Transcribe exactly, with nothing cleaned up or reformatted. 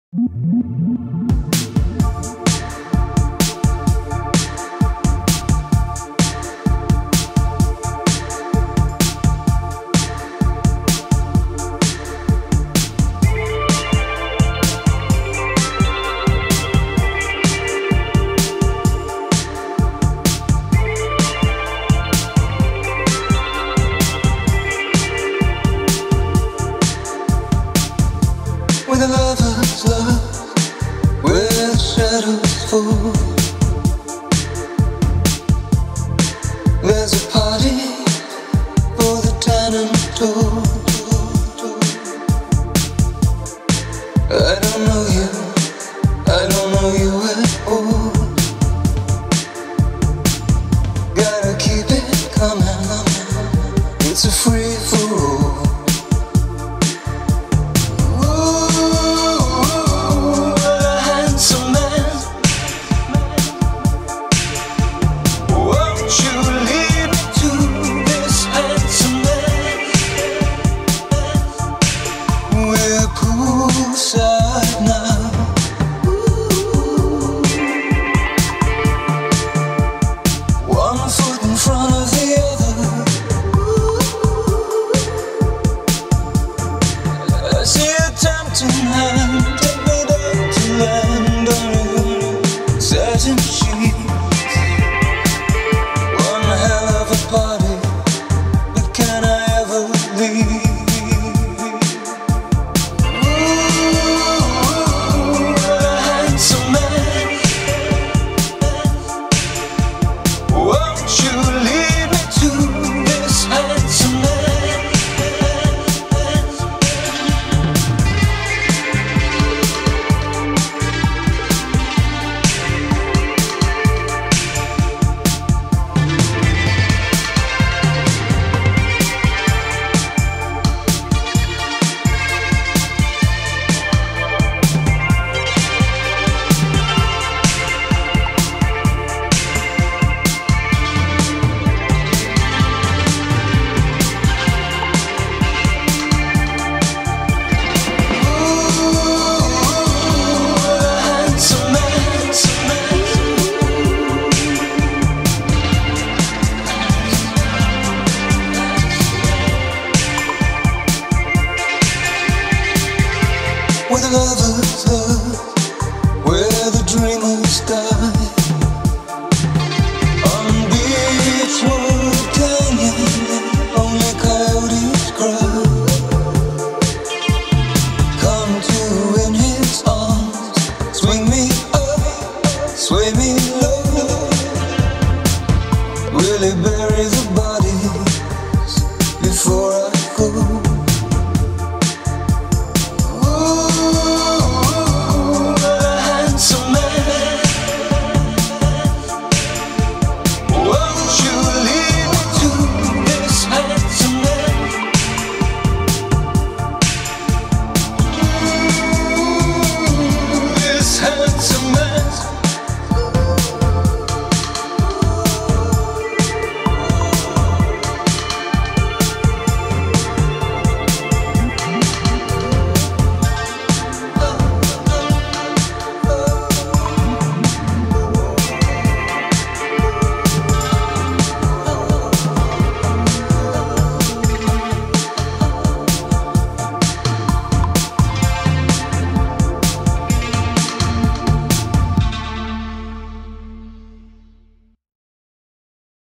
With a lover's love, where shadows fall, there's a party for the tan and tall. I don't know you, I don't know you at all. Gotta keep it coming, it's a free for all. Poolside now. Ooh. One foot in front of the other. Ooh. I see a tempting hand, take me down to land on your satin sheets. One hell of a party, but can I ever leave? With a lover's love, where the dreamers die.